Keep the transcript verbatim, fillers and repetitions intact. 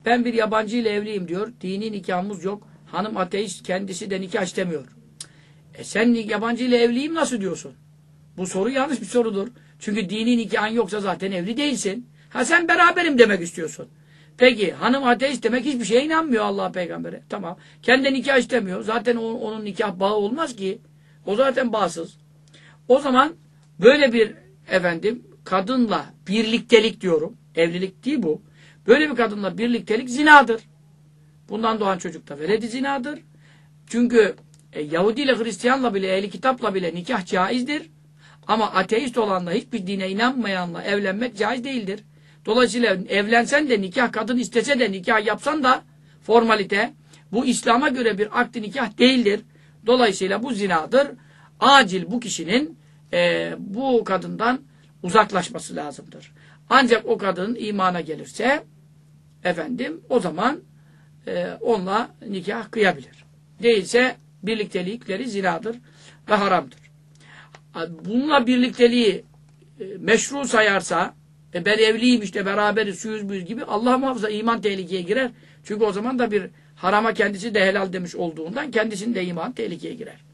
ben bir yabancı ile evliyim diyor. Dini nikahımız yok. Hanım ateist, kendisi de nikah istemiyor. E sen yabancı ile evliyim nasıl diyorsun? Bu soru yanlış bir sorudur. Çünkü dini nikahın yoksa zaten evli değilsin. Ha sen beraberim demek istiyorsun. Peki hanım ateist demek hiçbir şeye inanmıyor Allah peygambere. Tamam. Kendi nikah istemiyor. Zaten o, onun nikah bağı olmaz ki. O zaten bağsız. O zaman böyle bir efendim kadınla birliktelik diyorum. Evlilik değil bu. Böyle bir kadınla birliktelik zinadır. Bundan doğan çocuk da veledi zinadır. Çünkü e, Yahudi ile Hristiyanla bile, ehli kitapla bile nikah caizdir. Ama ateist olanla, hiçbir dine inanmayanla evlenmek caiz değildir. Dolayısıyla evlensen de nikah, kadın istese de nikah yapsan da formalite, bu İslam'a göre bir akd-i nikah değildir. Dolayısıyla bu zinadır. Acil bu kişinin e, bu kadından uzaklaşması lazımdır. Ancak o kadın imana gelirse efendim o zaman e, onunla nikah kıyabilir. Değilse birliktelikleri zinadır ve haramdır. Bununla birlikteliği e, meşru sayarsa e, ben evliyim işte beraberiz şuyuz buyuz gibi Allah muhafaza iman tehlikeye girer. Çünkü o zaman da bir harama kendisi de helal demiş olduğundan kendisinin de iman tehlikeye girer.